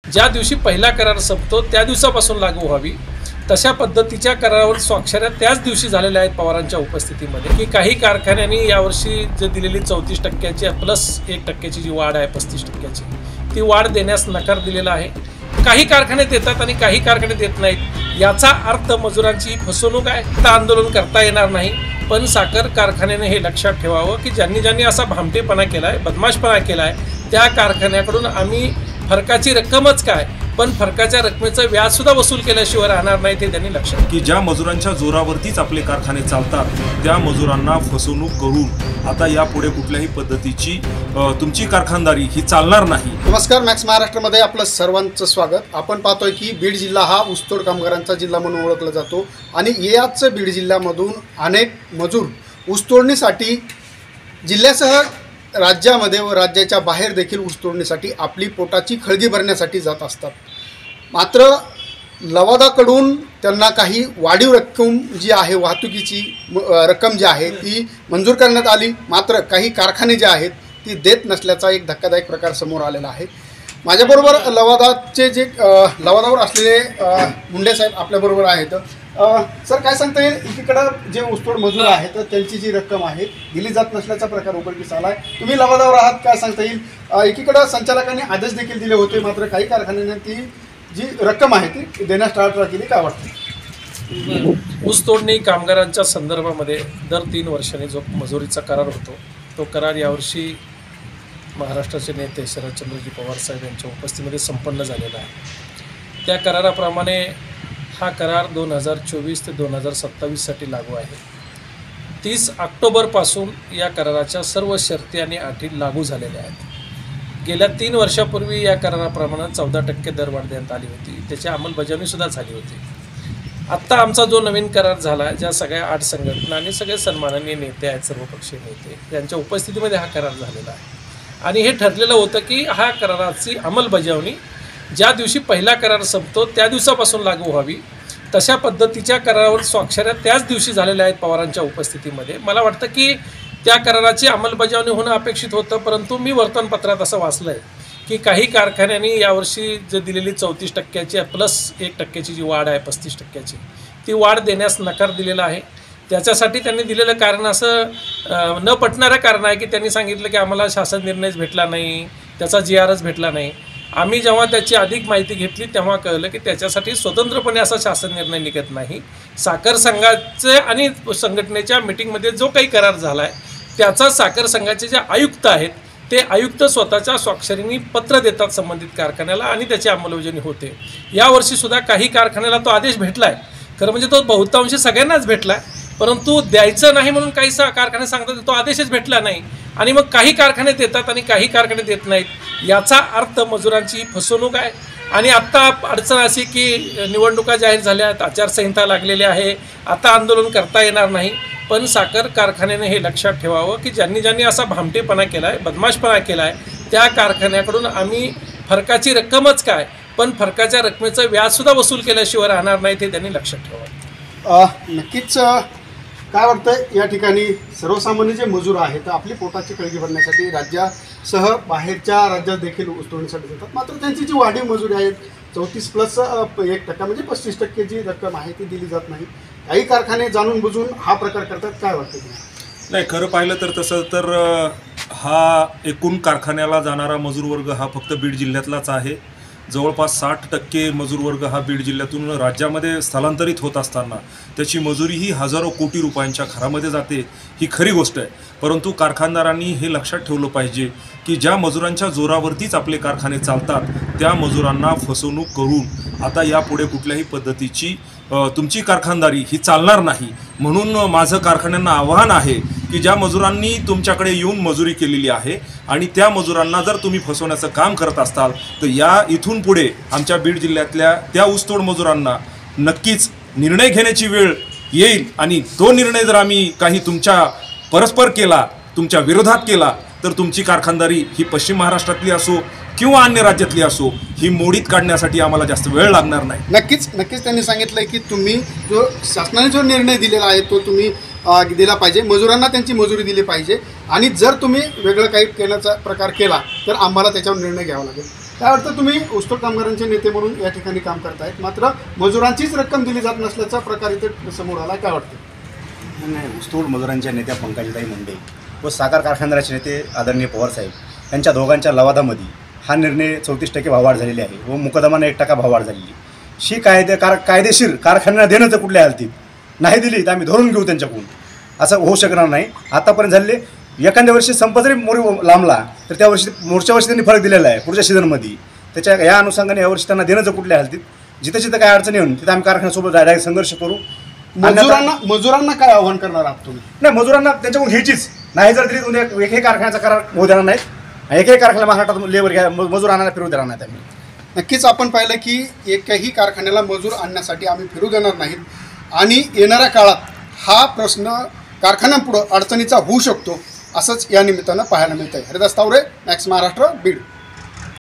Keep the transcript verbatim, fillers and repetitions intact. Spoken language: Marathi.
ज्या दिवशी पहिला करार संपतो त्या दिवसापासून लागू व्हावी तशा पद्धतीच्या करारावर स्वाक्षऱ्या त्याच दिवशी झालेल्या आहेत पवारांच्या उपस्थितीमध्ये की काही कारखान्यांनी यावर्षी जे दिलेली चौतीस टक्क्याची प्लस एक टक्क्याची जी वाढ आहे पस्तीस टक्क्याची ती वाढ देण्यास नकार दिलेला आहे। काही कारखाने देतात आणि काही कारखाने देत नाहीत। याचा अर्थ मजुरांची फसवणूक आहे। आता आंदोलन करता येणार नाही, पण साखर कारखान्याने हे लक्षात ठेवावं की ज्यांनी ज्यांनी असा भामटेपणा केला आहे, बदमाशपणा केला आहे, त्या कारखान्याकडून आम्ही फरकाची रक्कमच काय पण फरकाच्या रकमेचं व्याज सुद्धा वसूल केल्याशिवाय राहणार नाही ते त्यांनी लक्षात की ज्या मजुरांच्या जोरावरतीच आपले कारखाने चालतात त्या मजुरांना फसवणूक करून आता यापुढे कुठल्याही पद्धतीची तुमची कारखानदारी ही चालणार नाही। नमस्कार, मॅक्स महाराष्ट्रामध्ये आपलं सर्वांचं स्वागत। आपण पाहतोय की बीड जिल्हा हा ऊसतोड कामगारांचा जिल्हा म्हणून ओळखला जातो आणि याच बीड जिल्ह्यामधून अनेक मजूर ऊसतोडणीसाठी जिल्ह्यासह राज्यामध्ये व राज्याच्या बाहेर देखील ऊसतोडणीसाठी आपली पोटाची खळगी भरण्यासाठी जात असतात। मात्र लवादाकडून त्यांना काही वाढीव रक्कम जी आहे वाहतुकीची रक्कम जी आहे ती मंजूर करण्यात आली, मात्र काही कारखाने जे आहेत ती देत नसल्याचा एक धक्कादायक प्रकार समोर आलेला आहे। माझ्याबरोबर लवादाचे जे लवादावर असलेले मुंडे साहेब आपल्याबरोबर आहेत। सर, काय सांगता येईल, एकीकडं जे ऊसतोड मजूर आहेत त्यांची जी रक्कम आहे दिली जात नसल्याचा प्रकार उघडकीस आला आहे, तुम्ही लवादावर आहात, काय सांगता येईल? एकीकडं संचालकांनी आदेश देखील दिले होते, मात्र काही कारखान्यांनी ती जी रक्कम आहे ती देण्यास टाळाटाळ केली, काय वाटतं? ऊसतोडणी कामगारांच्या संदर्भामध्ये दर तीन वर्षांनी जो मजुरीचा करार होतो तो करार यावर्षी महाराष्ट्राचे नेते शरदचंद्रजी पवार साहेब यांच्या उपस्थितीमध्ये संपन्न झालेला आहे। त्या कराराप्रमाणे हा करार दोन हजार चोवीस ते दोन हजार सत्तावीससाठी लागू आहे। तीस ऑक्टोबरपासून या कराराच्या सर्व शर्ती आणि अटी लागू झालेल्या आहेत। गेल्या तीन वर्षापूर्वी या कराराप्रमाणे चौदा टक्के दरवाढ देण्यात आली होती, त्याची अंमलबजावणीसुद्धा झाली होती। आत्ता आमचा जो नवीन करार झाला, ज्या सगळ्या आठ संघटना आणि सगळे सन्माननीय नेते आहेत, सर्वपक्षीय नेते यांच्या उपस्थितीमध्ये हा करार झालेला आहे आणि हे ठरलेलं होतं की हा कराराची अंमलबजावणी ज्या दिवशी पहिला करार संपतो त्या दिवसापासून लागू व्हावी तशा पद्धतीच्या करारावर स्वाक्षऱ्या त्याच दिवशी झालेल्या आहेत पवारांच्या उपस्थितीमध्ये। मला वाटतं की त्या कराराची अंमलबजावणी होणं अपेक्षित होतं, परंतु मी वर्तमानपत्रात असं वाचलं आहे की काही कारखान्यांनी यावर्षी जे दिलेली चौतीस टक्क्याची प्लस एक टक्क्याची जी वाढ आहे पस्तीस टक्क्याची ती वाढ देण्यास नकार दिलेला आहे। त्याच्यासाठी त्यांनी दिलेलं कारण असं न पटणारं कारण आहे की त्यांनी सांगितलं की आम्हाला शासन निर्णयच भेटला नाही, त्याचा जी आरच भेटला नाही। आम्ही जेव्हा त्याची अधिक माहिती घेतली तेव्हा कळलं की त्याच्यासाठी स्वतंत्रपणे असा शासन निर्णय निघत नाही। साखर संघाचे आणि संघटनेच्या मीटिंगमध्ये जो काही करार झाला आहे त्याचा साखर संघाचे जे आयुक्त आहेत ते आयुक्त स्वतःच्या स्वाक्षरीने पत्र देतात संबंधित कारखान्याला आणि त्याची अंमलबजावणी होते। यावर्षीसुद्धा काही कारखान्याला तो आदेश भेटला आहे, खरं म्हणजे तो बहुतांशी सगळ्यांनाच भेटला आहे, परंतु द्यायचं नाही म्हणून काही सा कारखाने सांगतात तो आदेशच भेटला नाही आणि मग काही कारखाने देतात आणि काही कारखाने देत नाहीत। याचा अर्थ मजुरांची फसवणूक आहे आणि आत्ता अडचण अशी की निवडणुका जाहीर झाल्यात, आचारसंहिता लागलेली आहे, आता आंदोलन करता येणार नाही, पण साखर कारखान्याने हे लक्षात ठेवावं की ज्यांनी ज्यांनी असा भामटेपणा केला आहे, बदमाशपणा केला आहे, त्या कारखान्याकडून आम्ही फरकाची रक्कमच काय पण फरकाच्या रकमेचं व्याजसुद्धा वसूल केल्याशिवाय राहणार नाही ते त्यांनी लक्षात ठेवावं। नक्कीच काय वाटतं, या ठिकाणी सर्वसामान्य जे मजूर आहेत आपली पोटाची खळगी भरण्यासाठी राज्यासह बाहेरच्या राज्यात देखील ऊसतोडणीसाठी जातात, मात्र त्यांची जी वाढीव मजुरी आहेत चौतीस प्लस एक टक्का म्हणजे पस्तीस टक्के जी रक्कम आहे ती दिली जात नाही। काही कारखाने जाणून बुजून हा प्रकार करतात, काय वाटतं? नाही, खरं पाहिलं तर तसं तर हा एकूण कारखान्याला जाणारा मजूर वर्ग हा फक्त बीड जिल्ह्यातलाच आहे। जवळपास साठ टक्के मजूर वर्ग हा बीड जिल्ह्यातून राज्यामध्ये स्थलांतरित होत असताना त्याची मजुरी ही हजारो कोटी रुपयांच्या घरामध्ये जाते, ही खरी गोष्ट आहे। परंतु कारखानदारांनी हे लक्षात ठेवलं पाहिजे की ज्या मजुरांच्या जोरावरतीच आपले कारखाने चालतात त्या मजुरांना फसवणूक करून आता यापुढे कुठल्याही पद्धतीची तुमची कारखानदारी ही चालणार नाही। म्हणून माझं कारखान्यांना आव्हान आहे की ज्या मजुरांनी तुमच्याकडे येऊन मजुरी केलेली आहे आणि त्या मजुरांना जर तुम्ही फसवण्याचं काम करत असाल तर या इथून पुढे आमच्या बीड जिल्ह्यातल्या त्या ऊसतोड मजुरांना नक्कीच निर्णय घेण्याची वेळ येईल आणि तो निर्णय जर आम्ही काही तुमच्या परस्पर केला, तुमच्या विरोधात केला, तर तुमची कारखानदारी ही पश्चिम महाराष्ट्रातली असो किंवा अन्य राज्यातली असो ही मोडीत काढण्यासाठी आम्हाला जास्त वेळ लागणार नाही। नक्कीच नक्कीच त्यांनी सांगितलं की तुम्ही जो शासनाने जो निर्णय दिलेला आहे तो तुम्ही दिला पाहिजे, मजुरांना त्यांची मजुरी दिली पाहिजे आणि जर तुम्ही वेगळं काही केल्याचा प्रकार केला तर आम्हाला त्याच्यावर निर्णय घ्यावा लागेल। काय वाटतं, तुम्ही ऊसतोड कामगारांचे नेते म्हणून या ठिकाणी काम करतायत, मात्र मजुरांचीच रक्कम दिली जात नसल्याचा प्रकार इथे समोर आला, काय वाटतं? नाही, ऊसतोड मजुरांच्या नेत्या पंकजाताई मुंडे व साखर कारखानदाराचे नेते आदरणीय पवारसाहेब यांच्या दोघांच्या लवादामध्ये हा निर्णय चौतीस टक्के भाववाढ झालेली आहे व मुकदमानं एक टक्का भाववाढ झालेली. शी कायदे कार कायदेशीर कारखान्यांना देणं तर कुठल्या हालतीत नाही दिली तर आम्ही धरून घेऊ त्यांच्याकडून, असं होऊ शकणार नाही. आतापर्यंत झालेले एखाद्या वर्षी संप जरी मोरी लांबला तर त्या वर्षी पुढच्या वर्षी त्यांनी फरक दिलेला आहे पुढच्या सीझनमध्ये. त्याच्या या अनुषंगाने यावर्षी त्यांना देणं कुठल्या हालतीत, जिथं जिथं काय अडचणी येऊन तिथं आम्ही कारखान्यासोबत डायरेक्ट संघर्ष करू. मजुरांना मजुरांना काय आव्हान करणार आहात तुम्ही? नाही, मजुरांना त्यांच्याकडून घ्यायचीच नाही, जर दिली उद्या एकही कारखान्याचा करार होऊ देणार नाहीत, एकही कारखान्याला महाराष्ट्रात लेबर घ्या मजूर आणायला फिरू देणार नाहीत आम्ही. नक्कीच आपण पाहिलं की एकही कारखान्याला मजूर आणण्यासाठी आम्ही फिरू देणार नाहीत आणि येणाऱ्या काळात हा प्रश्न कारखान्यांपुढं अडचणीचा होऊ शकतो, असंच या निमित्तानं पाहायला मिळतं आहे. हरिदास तावरे, मॅक्स महाराष्ट्र, बीड.